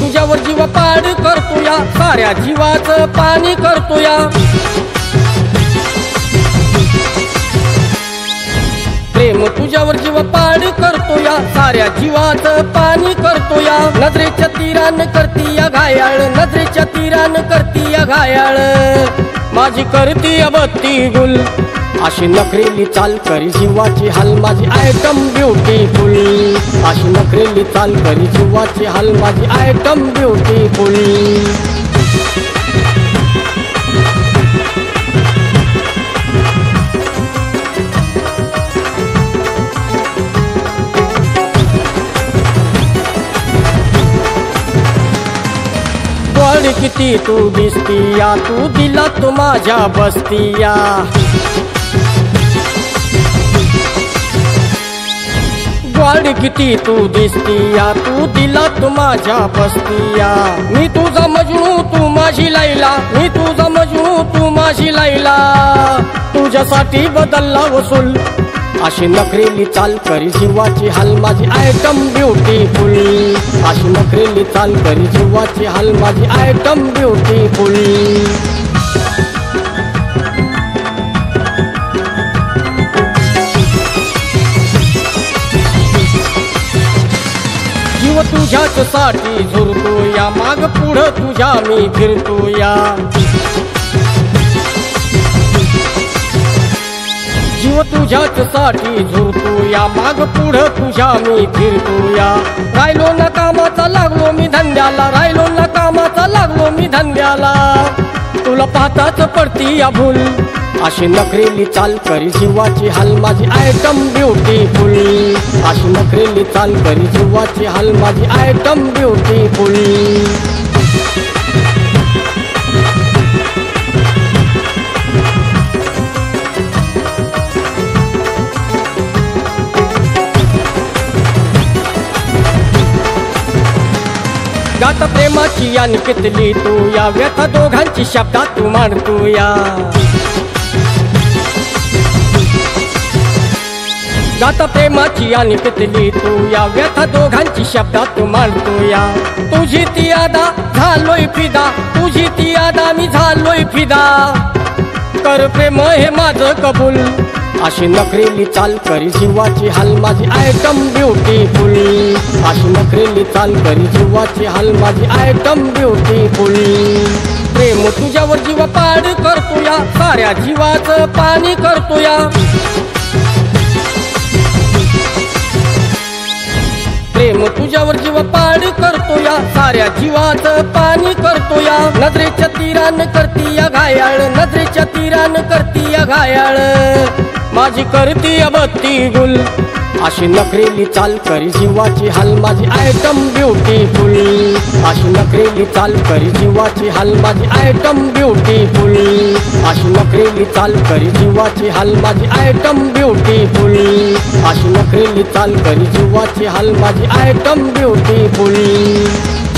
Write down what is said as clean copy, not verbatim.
तुझ्यावर जीव पाड करतो या, साऱ्या जीवाचं पाणी करतो या। प्रेम तुझ्यावर जीव पाड करतो या, साऱ्या जीवाचं पाणी करतो या। नजरेच्या तीरान करती या घायाळ, नजरेच्या तीरान करती या घायाळ, माझी करती अबत्ती गुल। अशी नखरेली चाल करी जीवाची हाल माझी आयटम ब्युटीफुल, अशी नखरेली चाल करी जीवाची हाल माझी आयटम ब्युटीफुल। गोड किती तू दिसतीया, तू दिला तू माझ्या बसतीया। गोड किती तू दिसतीया, तू दिला तू माझ्या बसतीया। मी तुझा मजनू तू माझी लैला, मी तुझा मजनू तू माझी लैला, तुझ्यासाठी बदलला वसूल। अशी नखरेली चाल करी जीवाची हाल माझी आयटम ब्युटीफुल, अशी नखरेली चाल करी जीवाची हाल माझी आयटम ब्युटीफुल। जीव तुझ्याच साठी झुरतो या, माग पुढं तुझ्या मी फिरतो या। जीव तुझ्याच साठी झुरतो या, माग पुढं तुझ्या मी फिरतो या। राहिलो ना कामाचा लागलो मी धंद्याला, राहिलो ना कामाचा लागलो मी धंद्याला, तुला पाहताच पडती या भूल। अशी नखरेली चाल करी जीवाची हाल माझी आयटम ब्युटीफुल, अशी नखरेली चाल करी जीवाची हाल माझी आयटम ब्युटीफुल। गात प्रेमाची अनकितली तू या, व्यथा दोघांची शब्दात तू मांडतो या। गात प्रेमाची अनकितली तू या, व्यथा दोघांची शब्दात तू मांडतो या। तुझी ती अदा झालोय फिदा, तुझी ती अदा मी झालोय फिदा, कर प्रेम हे माझं कबूल। अशी नखरेली चाल करी जीवाची हाल माझी आयटम ब्युटीफुल, अशी नखरेली चाल करी जीवाची हाल माझी आयटम ब्युटीफुल। प्रेम तुझ्यावर जीव पाड करतो या, साऱ्या जीवाचं पाणी करतो या। प्रेम तुझ्यावर जीव पाड करतो या, साऱ्या जीवाचं पाणी करतो या। नजरेच्या तीरान करती या घायाळ, नजरेच्या तीरान करती या घायाळ, माझी करती अबत्ती गुल। अशी नखरेली चाल करी जीवाची हाल माझी आयटम ब्युटीफुल, अशी नखरेली चाल करी जीवाची हाल माझी आयटम ब्युटीफुल, अशी नखरेली चाल करी जीवाची हाल माझी आयटम ब्युटीफुल, अशी नखरेली चाल करी जीवाची हाल माझी आयटम ब्युटीफुल।